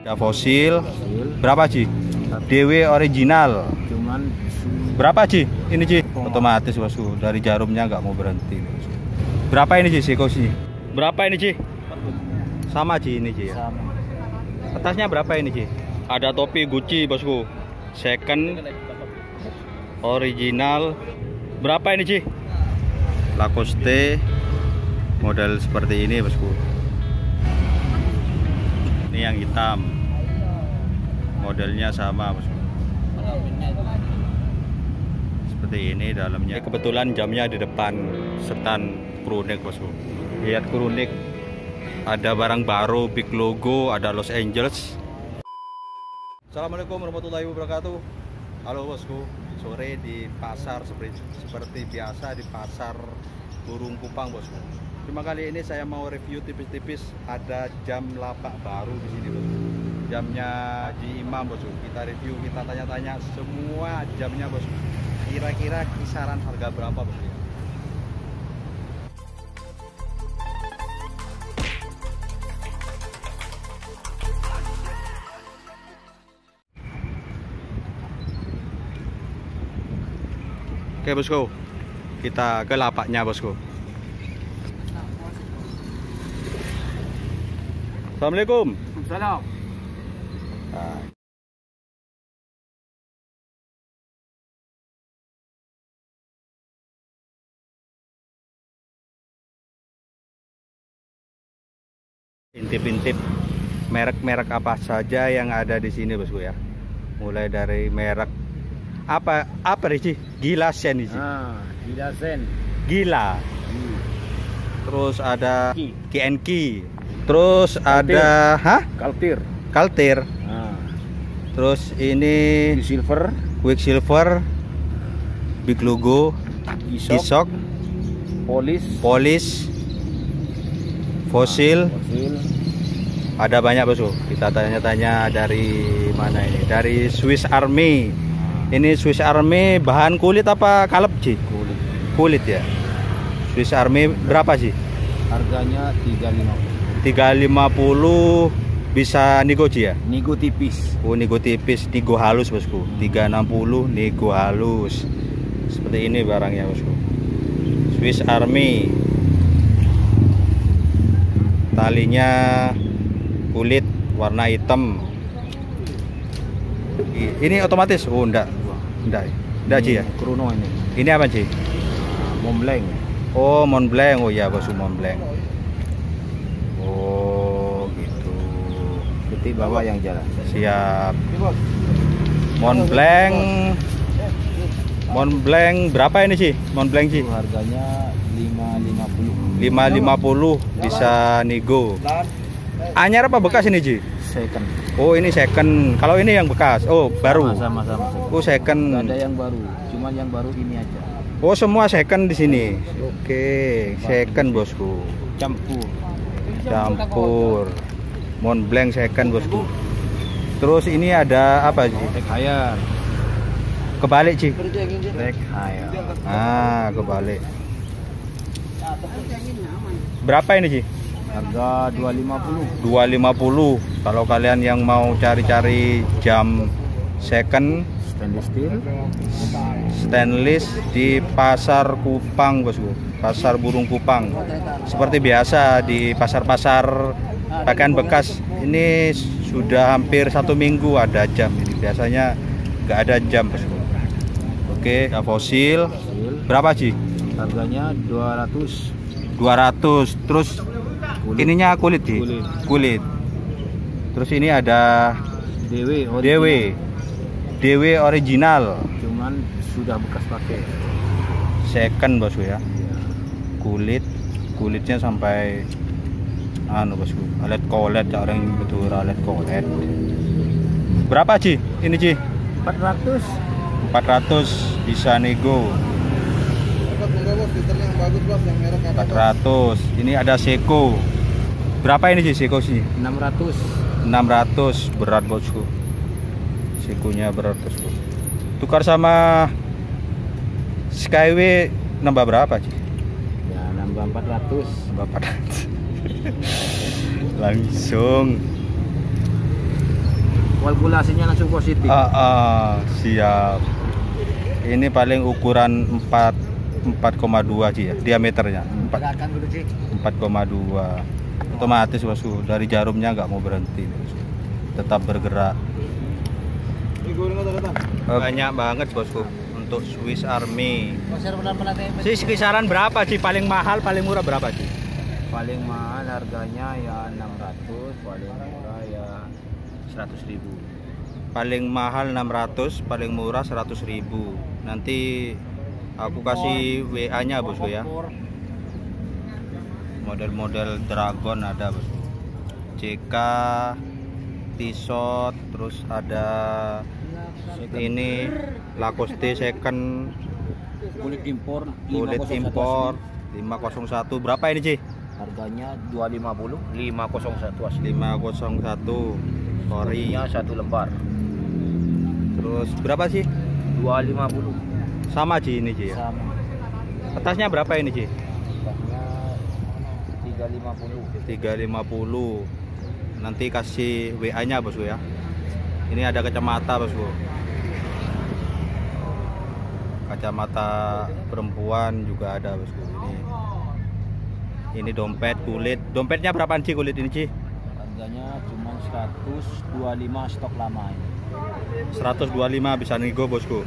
Ada fosil. Berapa Ci? DW original. Cuman berapa Ci? Ini Ci. Otomatis bosku. Dari jarumnya nggak mau berhenti. Berapa ini Ci Seiko sih? Berapa ini Ci? Sama Ci ini Ci ya. sama. Atasnya berapa ini Ci? Ada topi Gucci bosku. Second original. Berapa ini Ci? Lacoste model seperti ini bosku. Ini yang hitam. Modelnya sama bosku. Seperti ini dalamnya. Kebetulan jamnya di depan setan Krunik bosku. Lihat Krunik. Ada barang baru, big logo, ada Los Angeles. Assalamualaikum warahmatullahi wabarakatuh. Halo bosku. Sore di pasar seperti biasa di pasar Burung Kupang bosku. Cuma kali ini saya mau review tipis-tipis, ada jam lapak baru di sini bosku. Jamnya Haji Imam bosku. Kita review, kita tanya-tanya semua jamnya bosku. Kira-kira kisaran harga berapa bosku? Oke bosku, kita ke lapaknya bosku. Assalamualaikum. Salam. Intip-intip merek-merek apa saja yang ada di sini bosku ya. Mulai dari merek apa sih? Gila Sen ini. Gila Sen. Gila. Terus ada KNK. Terus ada Kaltir. Kaltir. Terus ini Quicksilver. Big logo. Gisok. Polis. Fosil. Ada banyak bosku. Kita tanya-tanya dari mana ini? Dari Swiss Army. Ini Swiss Army bahan kulit apa kalep Ci? Kulit ya. Swiss Army berapa sih? Harganya 350. 350 bisa nego Ci ya? Nego tipis. Oh, nego tipis, nego halus bosku. 360 nego halus. Seperti ini barangnya bosku. Swiss Army. Talinya kulit warna hitam. Ini otomatis? Oh enggak Ci ya? Chrono ini. Ini apa Ci? Montblanc. Oh Montblanc, oh ya bosku Montblanc. Oh gitu. Ketik bawah yang jalan. Siap. Montblanc berapa ini Ci? Montblanc Ci? Harganya 550. 550 bisa nego. Anyar apa bekas ini Ci? Second. Oh ini second. Kalau ini yang bekas. Oh baru. Sama. Oh second. Nggak ada yang baru. Cuman yang baru ini aja. Oh semua second di sini. Oke, second bosku. Campur. Montblanc second bosku. Terus ini ada apa sih? Tag hire. Kebalik Ci. Tag hire. Kebalik. Berapa ini Ci? Harga 250. 250. Kalau kalian yang mau cari-cari jam second stainless di pasar Kupang bosku, pasar Burung Kupang. Seperti biasa di pasar-pasar pakaian bekas ini sudah hampir 1 minggu ada jam ini. Biasanya nggak ada jam bosku. Oke, fosil. Berapa Ci? Harganya 200. 200. Terus ininya kulit Ci? Kulit. Terus ini ada DW original. Cuman sudah bekas pakai. Second bosku ya. Kulitnya sampai bosku. Alet kolet orang betul alet kolet. Berapa Ci? Ini Ci? 400. 400 bisa nego. 400. Ini ada Seiko. Berapa ini Ci Seiko sih? 600. 600 berat bosku. Seikonya berat bosku. Tukar sama Skyway nambah berapa Ci? Ya nambah 400. Nambah 400. Langsung kalkulasinya langsung positif. Siap. Ini paling ukuran 4,2 sih ya, diameternya 4,2. Otomatis bosku, dari jarumnya nggak mau berhenti, tetap bergerak. Banyak banget bosku untuk Swiss Army. Sih kisaran berapa sih? Paling mahal, paling murah berapa sih? Paling mahal harganya ya 600, paling murah ya 100.000. Paling mahal 600, paling murah 100.000. Nanti aku kasih WA-nya bosku ya. Model-model Dragon ada bosku. CK, T-shirt, terus ada ini Lacoste second, Kulit impor 501. Berapa ini sih? harganya 250, 501 asli. 501. Sorry. Nya 1 lembar. Terus berapa sih? 250. Sama Ci ini Ci ya. Sama. Atasnya berapa ini Ci? Harganya 350. 350. Nanti kasih WA-nya bosku ya. Ini ada kacamata bosku. Kacamata perempuan juga ada bosku. Ini dompet kulit. Dompetnya berapaan Ci kulit ini Ci? Harganya cuma 125, stok lama ini. 125 bisa nego bosku.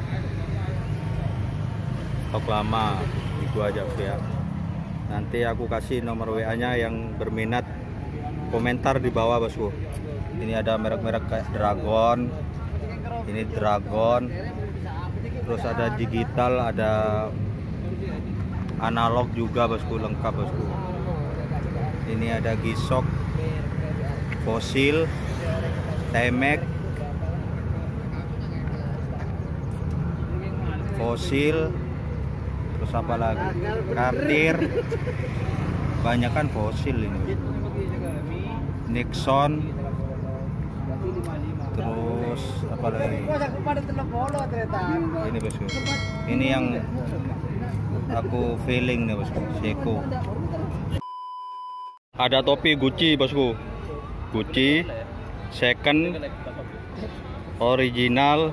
Stok lama itu aja bosku ya. Nanti aku kasih nomor WA-nya yang berminat, komentar di bawah bosku. Ini ada merek-merek kayak Dragon. Ini Dragon. Terus ada digital, ada analog juga bosku, lengkap bosku. Ini ada Gisok, Fosil, Temek, Fosil, terus apa lagi? Cartier. Banyak kan Fosil ini. Nixon. Terus apa lagi? Ini bosku. Ini yang aku feeling nih bosku, Seiko. Ada topi Gucci bosku. Gucci second, original.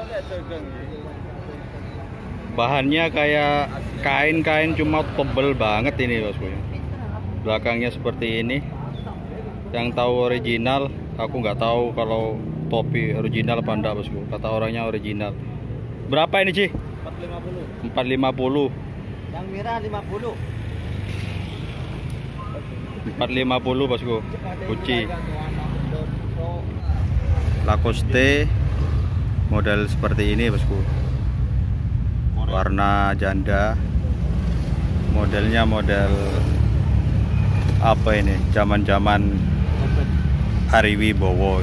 Bahannya kayak kain-kain, cuma tebel banget ini bosku. Belakangnya seperti ini. Yang tahu original, aku nggak tahu kalau topi original apa enggak bosku. Kata orangnya original. Berapa ini Ci? 450. 450. Yang merah 50. 450 bosku. Gucci. Lacoste model seperti ini bosku. Warna janda. Modelnya model apa ini? Zaman-zaman Ari Wibowo.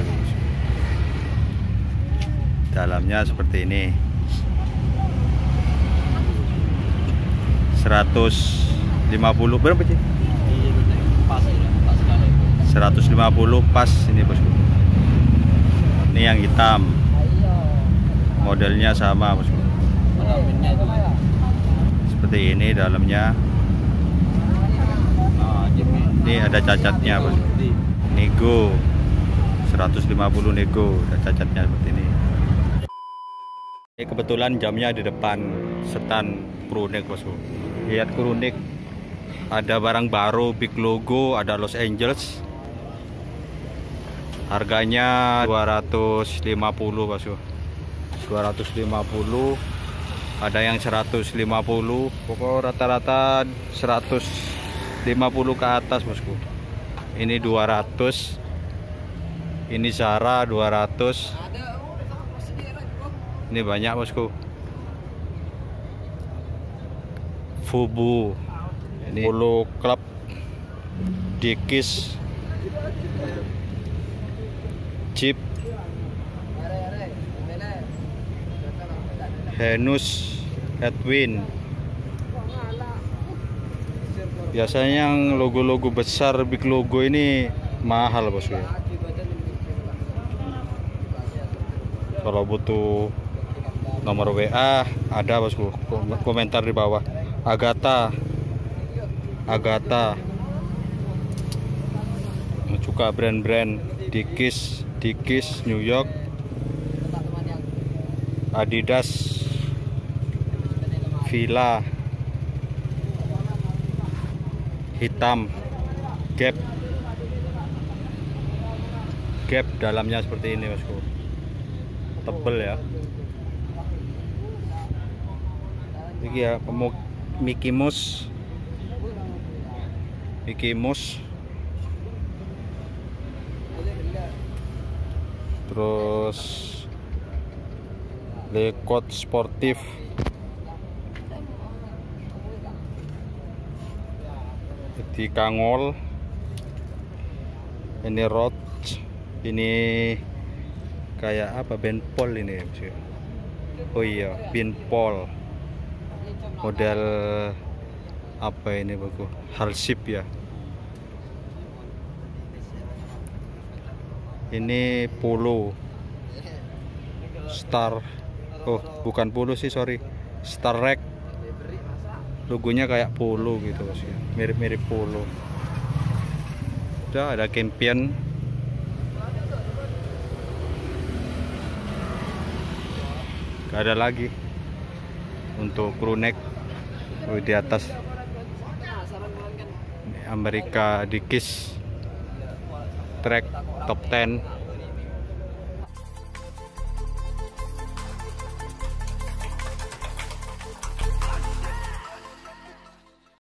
Dalamnya seperti ini. 150 berapa sih? 150 pas ini bosku. Ini yang hitam. Modelnya sama bosku. Seperti ini dalamnya. Ini ada cacatnya bosku. Nego 150 nego, ada cacatnya seperti ini. Ini kebetulan jamnya di depan stand Krunik bosku. Lihat Krunik, ada barang baru, big logo, ada Los Angeles. Harganya 250 bosku. 250. Ada yang 150. Pokok rata-rata 150 ke atas bosku. Ini 200. Ini Zara 200. Ini banyak bosku. Fubu. Ini Polo Club, Dickies, Jeep, Henus, Edwin. Biasanya yang logo-logo besar, big logo ini mahal bosku. Kalau butuh nomor WA ada bosku, komentar di bawah. Agatha, juga brand-brand Dickies, Dickies New York, Adidas, Fila hitam, Gap dalamnya seperti ini bosku, tebel ya. Ini ya Mickey Mouse, terus Le Coq Sportif, di Kangol, ini Roach, ini kayak apa, Benpol ini. Oh iya, Benpol model apa ini bagus, Halsip ya. Ini Polo Star, oh bukan Polo sih, sorry, Star Rek, logonya kayak Polo gitu sih, mirip-mirip Polo. Udah ada Champion, gak ada lagi untuk crew neck. Di atas Amerika Dickies Trek Top 10.